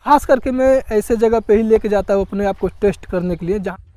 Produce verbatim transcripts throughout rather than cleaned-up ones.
खास करके मैं ऐसे जगह पे ही लेके जाता हूँ अपने आप को टेस्ट करने के लिए जहाँ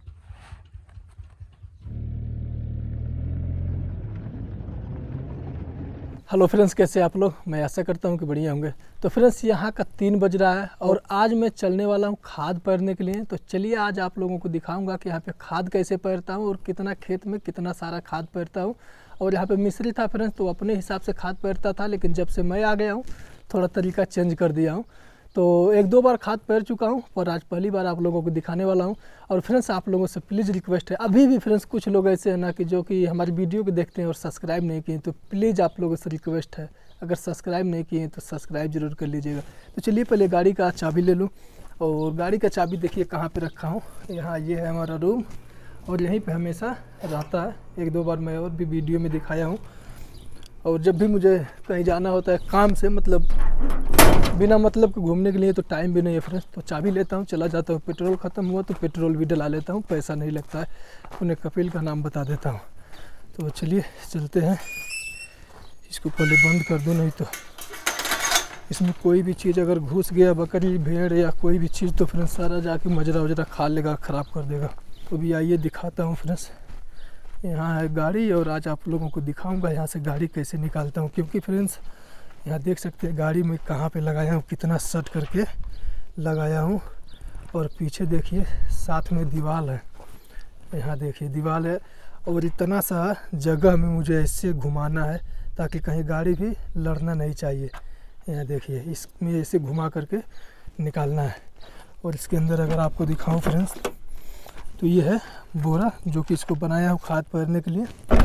हेलो फ्रेंड्स, कैसे आप लोग? मैं आशा करता हूँ कि बढ़िया होंगे। तो फ्रेंड्स, यहाँ का तीन बज रहा है और आज मैं चलने वाला हूँ खाद पैरने के लिए। तो चलिए आज आप लोगों को दिखाऊंगा कि यहाँ पे खाद कैसे पैरता हूँ और कितना खेत में कितना सारा खाद पैरता हूँ। और यहाँ पे मिस्त्री था फ्रेंड्स, तो अपने हिसाब से खाद पैरता था, लेकिन जब से मैं आ गया हूँ थोड़ा तरीका चेंज कर दिया हूँ। तो एक दो बार खाद पैर चुका हूँ और आज पहली बार आप लोगों को दिखाने वाला हूँ। और फ्रेंड्स, आप लोगों से प्लीज़ रिक्वेस्ट है, अभी भी फ्रेंड्स कुछ लोग ऐसे हैं ना कि जो कि हमारी वीडियो को देखते हैं और सब्सक्राइब नहीं किए, तो प्लीज़ आप लोगों से रिक्वेस्ट है, अगर सब्सक्राइब नहीं किए तो सब्सक्राइब जरूर कर लीजिएगा। तो चलिए पहले गाड़ी का चाबी ले लूँ। और गाड़ी का चाबी देखिए कहाँ पर रखा हूँ। यहाँ ये है हमारा रूम और यहीं पर हमेशा रहता है। एक दो बार मैं और भी वीडियो में दिखाया हूँ। और जब भी मुझे कहीं जाना होता है काम से, मतलब बिना मतलब के घूमने के लिए, तो टाइम भी नहीं है फ्रेंड्स, तो चाबी लेता हूँ, चला जाता हूँ। पेट्रोल ख़त्म हुआ तो पेट्रोल भी डला लेता हूँ, पैसा नहीं लगता है। उन्हें कपिल का नाम बता देता हूँ। तो चलिए चलते हैं। इसको पहले बंद कर दूँ, नहीं तो इसमें कोई भी चीज़ अगर घुस गया, बकरी भेड़ या कोई भी चीज़, तो फ्रेंड्स सारा जाके मजरा वजरा खा लेगा, ख़राब कर देगा। तो भी आइए दिखाता हूँ फ्रेंड्स। यहाँ है गाड़ी और आज आप लोगों को दिखाऊंगा यहाँ से गाड़ी कैसे निकालता हूँ। क्योंकि फ्रेंड्स यहाँ देख सकते हैं गाड़ी में कहाँ पे लगाया हूँ, कितना सट करके लगाया हूँ। और पीछे देखिए साथ में दीवार है, यहाँ देखिए दीवार है। और इतना सा जगह में मुझे ऐसे घुमाना है ताकि कहीं गाड़ी भी लड़ना नहीं चाहिए। यहाँ देखिए इसमें ऐसे घुमा करके निकालना है। और इसके अंदर अगर आपको दिखाऊँ फ्रेंड्स, तो ये है बोरा जो कि इसको बनाया हूँ खाद पैरने के लिए।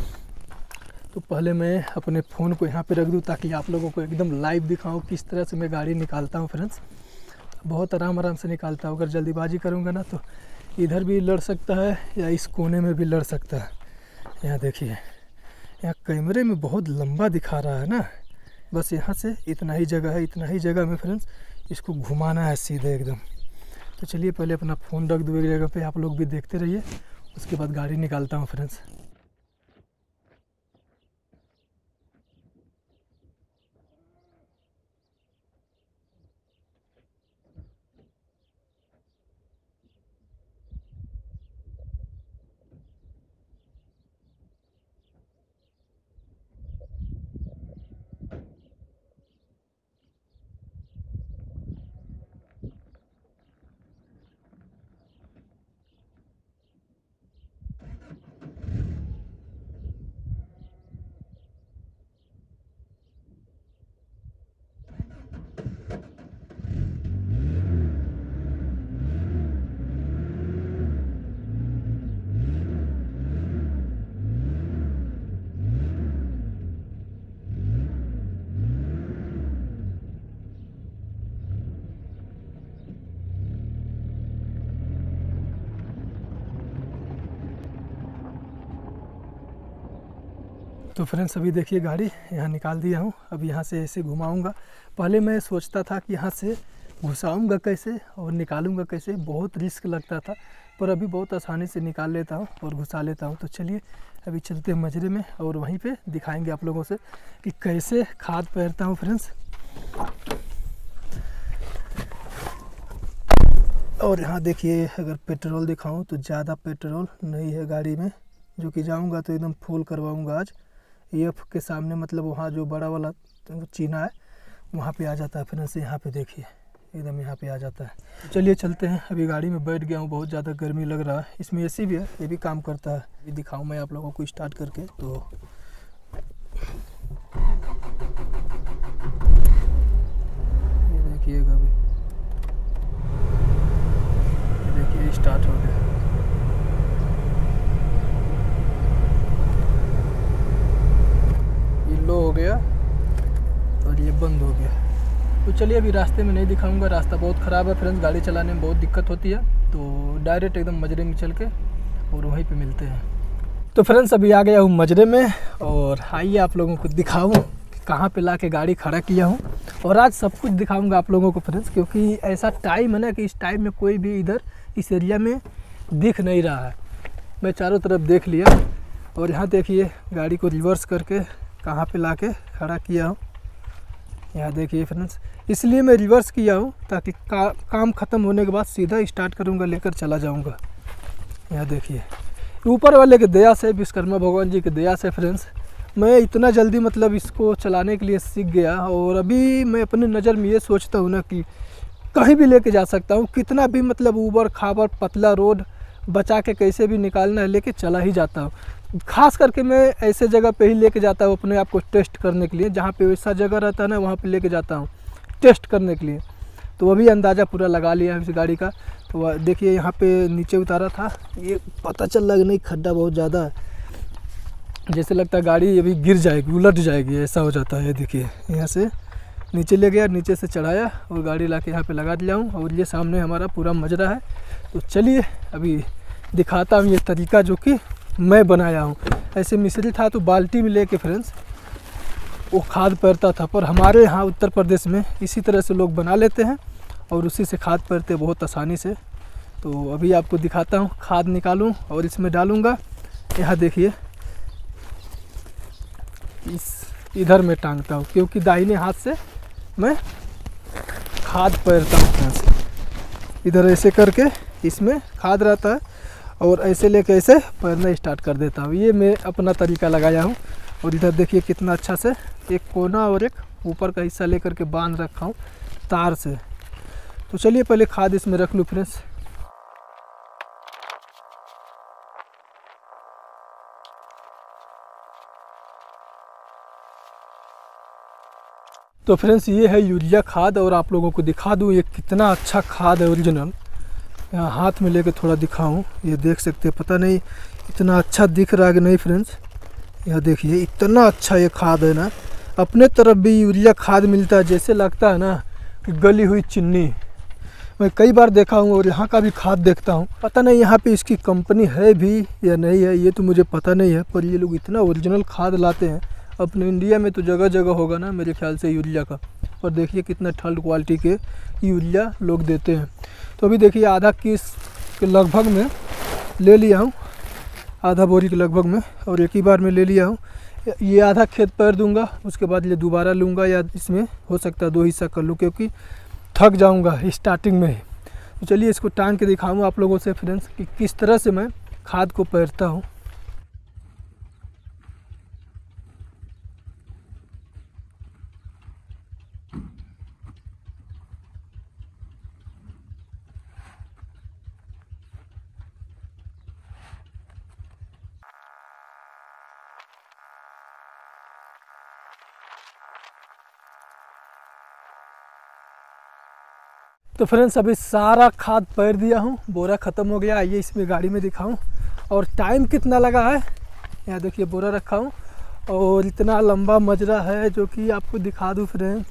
तो पहले मैं अपने फ़ोन को यहाँ पे रख दूँ ताकि आप लोगों को एकदम लाइव दिखाऊँ किस तरह से मैं गाड़ी निकालता हूँ फ्रेंड्स। बहुत आराम आराम से निकालता हूँ। अगर जल्दीबाजी करूँगा ना तो इधर भी लड़ सकता है या इस कोने में भी लड़ सकता है। यहाँ देखिए, यहाँ कैमरे में बहुत लंबा दिखा रहा है ना, बस यहाँ से इतना ही जगह है, इतना ही जगह में फ्रेंड्स इसको घुमाना है सीधे एकदम। तो चलिए पहले अपना फ़ोन रख दूँ एक जगह पे, आप लोग भी देखते रहिए, उसके बाद गाड़ी निकालता हूँ फ्रेंड्स। तो फ्रेंड्स अभी देखिए गाड़ी यहाँ निकाल दिया हूँ। अब यहाँ से ऐसे घुमाऊँगा। पहले मैं सोचता था कि यहाँ से घुसाऊँगा कैसे और निकालूँगा कैसे, बहुत रिस्क लगता था, पर अभी बहुत आसानी से निकाल लेता हूँ और घुसा लेता हूँ। तो चलिए अभी चलते हैं मजरे में और वहीं पे दिखाएंगे आप लोगों से कि कैसे खाद पैरता हूँ फ्रेंड्स। और यहाँ देखिए, अगर पेट्रोल दिखाऊँ तो ज़्यादा पेट्रोल नहीं है गाड़ी में, जो कि जाऊँगा तो एकदम फुल करवाऊँगा आज। एफ के सामने, मतलब वहाँ जो बड़ा वाला चीना है वहाँ पे आ जाता है फ्रेंड्स। यहाँ पे देखिए एकदम यहाँ पे आ जाता है। चलिए चलते हैं। अभी गाड़ी में बैठ गया हूँ, बहुत ज़्यादा गर्मी लग रहा है। इसमें एसी भी है, ये भी काम करता है। ये दिखाऊँ मैं आप लोगों को स्टार्ट करके। तो ये देखिएगा, अभी ये देखिए स्टार्ट हो गया। हो गया और ये बंद हो गया। तो चलिए अभी रास्ते में नहीं दिखाऊंगा, रास्ता बहुत ख़राब है फ्रेंड्स, गाड़ी चलाने में बहुत दिक्कत होती है। तो डायरेक्ट एकदम मजरे में चल के और वहीं पे मिलते हैं। तो फ्रेंड्स अभी आ गया हूँ मजरे में और आइए आप लोगों को दिखाऊँ कहाँ पे ला के गाड़ी खड़ा किया हूँ। और आज सब कुछ दिखाऊँगा आप लोगों को फ्रेंड्स, क्योंकि ऐसा टाइम है ना कि इस टाइम में कोई भी इधर इस एरिया में दिख नहीं रहा है। मैं चारों तरफ देख लिया और यहाँ देखिए गाड़ी को रिवर्स करके कहाँ पे लाके खड़ा किया हूँ। यहाँ देखिए फ्रेंड्स, इसलिए मैं रिवर्स किया हूँ ताकि का, काम ख़त्म होने के बाद सीधा स्टार्ट करूँगा, लेकर चला जाऊँगा। यहाँ देखिए, ऊपर वाले के दया से, विश्वकर्मा भगवान जी की दया से फ्रेंड्स, मैं इतना जल्दी मतलब इसको चलाने के लिए सीख गया। और अभी मैं अपनी नज़र में ये सोचता हूँ ना कि कहीं भी लेके जा सकता हूँ, कितना भी मतलब ऊबड़ खाबड़ पतला रोड बचा के कैसे भी निकालना है लेके चला ही जाता हूँ। खास करके मैं ऐसे जगह पे ही लेके जाता हूँ अपने आप को टेस्ट करने के लिए, जहाँ पे वैसा जगह रहता है ना वहाँ पे लेके जाता हूँ टेस्ट करने के लिए। तो अभी अंदाज़ा पूरा लगा लिया है इस गाड़ी का। तो देखिए यहाँ पे नीचे उतारा था, ये पता चल रहा है नहीं खड्डा बहुत ज़्यादा है, जैसे लगता है गाड़ी अभी गिर जाएगी, उलट जाएगी, ऐसा हो जाता है। ये देखिए यहाँ से नीचे ले गया, नीचे से चढ़ाया और गाड़ी ला के यहाँ पर लगा दिया हूँ। और ये सामने हमारा पूरा मजरा है। तो चलिए अभी दिखाता हूँ ये तरीका जो कि मैं बनाया हूँ। ऐसे मिस्री था तो बाल्टी में लेके फ्रेंड्स वो खाद पैरता था, पर हमारे यहाँ उत्तर प्रदेश में इसी तरह से लोग बना लेते हैं और उसी से खाद पैरते बहुत आसानी से। तो अभी आपको दिखाता हूँ, खाद निकालूँ और इसमें डालूँगा। यहाँ देखिए इस इधर मैं टांगता हूँ क्योंकि दाहिने हाथ से मैं खाद पैरता हूँ। फ्रेंड्स इधर ऐसे करके इसमें खाद रहता है और ऐसे लेके ऐसे पैरना स्टार्ट कर देता हूँ। ये मैं अपना तरीका लगाया हूँ। और इधर देखिए कितना अच्छा से एक कोना और एक ऊपर का हिस्सा लेकर के बांध रखा हूँ तार से। तो चलिए पहले खाद इसमें रख लूँ फ्रेंड्स। तो फ्रेंड्स ये है यूरिया खाद और आप लोगों को दिखा दूँ ये कितना अच्छा खाद है ओरिजिनल। यहाँ हाथ में लेके थोड़ा दिखाऊं, ये देख सकते हैं, पता नहीं इतना अच्छा दिख रहा है कि नहीं फ्रेंड्स। यह देखिए इतना अच्छा ये खाद है ना, अपने तरफ भी यूरिया खाद मिलता है, जैसे लगता है ना कि गली हुई चीनी। मैं कई बार देखा हूँ और यहाँ का भी खाद देखता हूँ, पता नहीं यहाँ पे इसकी कंपनी है भी या नहीं है, ये तो मुझे पता नहीं है, पर ये लोग इतना ओरिजिनल खाद लाते हैं। अपने इंडिया में तो जगह जगह होगा ना मेरे ख्याल से यूरिया का, और देखिए कितना थर्ड क्वालिटी के यूरिया लोग देते हैं। तो अभी देखिए आधा किस के लगभग में ले लिया हूँ, आधा बोरी के लगभग में, और एक ही बार में ले लिया हूँ। ये आधा खेत पैर दूंगा, उसके बाद ये दोबारा लूँगा, या इसमें हो सकता है दो हिस्सा कर लूँ क्योंकि थक जाऊँगा स्टार्टिंग में ही। तो चलिए इसको टांग के दिखाऊँगा आप लोगों से फ्रेंड्स कि किस तरह से मैं खाद को पैरता हूँ। तो फ्रेंड्स अभी सारा खाद पैर दिया हूँ, बोरा ख़त्म हो गया। आइए इसमें गाड़ी में दिखाऊं और टाइम कितना लगा है। यहाँ देखिए बोरा रखा हूँ और इतना लंबा मजरा है जो कि आपको दिखा दूँ फ्रेंड्स,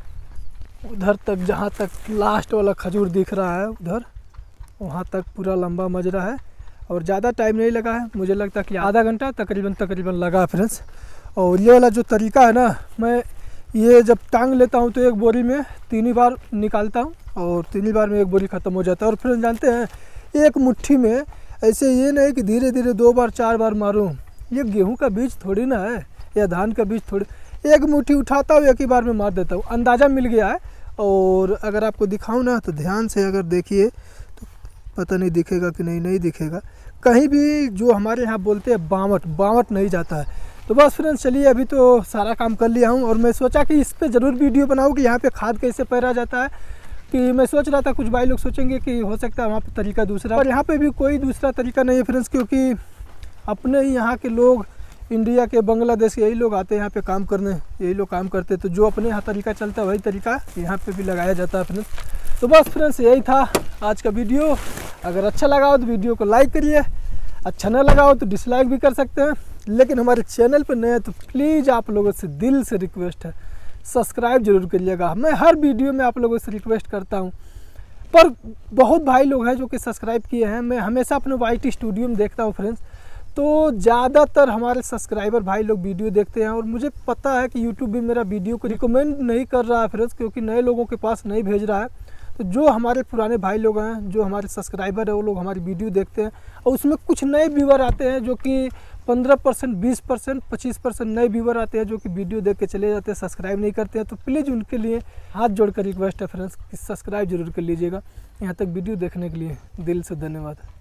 उधर तक जहाँ तक लास्ट वाला खजूर दिख रहा है उधर वहाँ तक पूरा लंबा मजरा है। और ज़्यादा टाइम नहीं लगा है, मुझे लगता है कि आधा घंटा तकरीबन तकरीबन लगा फ्रेंड्स। और ये वाला जो तरीका है ना, मैं ये जब टांग लेता हूँ तो एक बोरी में तीन ही बार निकालता हूँ और तीन ही बार में एक बोरी ख़त्म हो जाता है। और फिर जानते हैं एक मुट्ठी में ऐसे ये नहीं कि धीरे धीरे दो बार चार बार मारूँ, ये गेहूं का बीज थोड़ी ना है या धान का बीज थोड़ी, एक मुट्ठी उठाता हूँ एक ही बार में मार देता हूँ। अंदाज़ा मिल गया है। और अगर आपको दिखाऊँ ना तो ध्यान से अगर देखिए तो पता नहीं दिखेगा कि नहीं, नहीं दिखेगा। कहीं भी जो हमारे यहाँ बोलते हैं बावट बावट नहीं जाता है। तो बस फ्रेंड्स चलिए अभी तो सारा काम कर लिया हूँ और मैं सोचा कि इस पर ज़रूर वीडियो बनाऊँ कि यहाँ पे खाद कैसे पैरा जाता है। कि मैं सोच रहा था कुछ भाई लोग सोचेंगे कि हो सकता है वहाँ पे तरीका दूसरा, और यहाँ पे भी कोई दूसरा तरीका नहीं है फ्रेंड्स, क्योंकि अपने ही यहाँ के लोग इंडिया के बांग्लादेश के यही लोग आते हैं यहाँ पे काम करने, यही लोग काम करते हैं। तो जो अपने यहाँ तरीका चलता है वही तरीका यहाँ पे भी लगाया जाता है फ्रेंड्स। तो बस फ्रेंड्स यही था आज का वीडियो। अगर अच्छा लगा हो तो वीडियो को लाइक करिए, अच्छा ना लगा हो तो डिसलाइक भी कर सकते हैं। लेकिन हमारे चैनल पर नए हैं तो प्लीज़ आप लोगों से दिल से रिक्वेस्ट है सब्सक्राइब जरूर करिएगा। मैं हर वीडियो में आप लोगों से रिक्वेस्ट करता हूं, पर बहुत भाई लोग हैं जो कि सब्सक्राइब किए हैं। मैं हमेशा अपने वाई टी स्टूडियो में देखता हूं फ्रेंड्स, तो ज़्यादातर हमारे सब्सक्राइबर भाई लोग वीडियो देखते हैं। और मुझे पता है कि यूट्यूब भी मेरा वीडियो को रिकमेंड नहीं कर रहा है फ्रेंड्स, क्योंकि नए लोगों के पास नहीं भेज रहा है। तो जो हमारे पुराने भाई लोग हैं, जो हमारे सब्सक्राइबर है, वो लोग हमारी वीडियो देखते हैं और उसमें कुछ नए व्यूअर आते हैं जो कि पंद्रह परसेंट, बीस परसेंट, पच्चीस परसेंट नए व्यूवर आते हैं जो कि वीडियो देख के चले जाते हैं, सब्सक्राइब नहीं करते हैं। तो प्लीज़ उनके लिए हाथ जोड़कर रिक्वेस्ट है फ्रेंड्स कि सब्सक्राइब जरूर कर लीजिएगा। यहाँ तक वीडियो देखने के लिए दिल से धन्यवाद।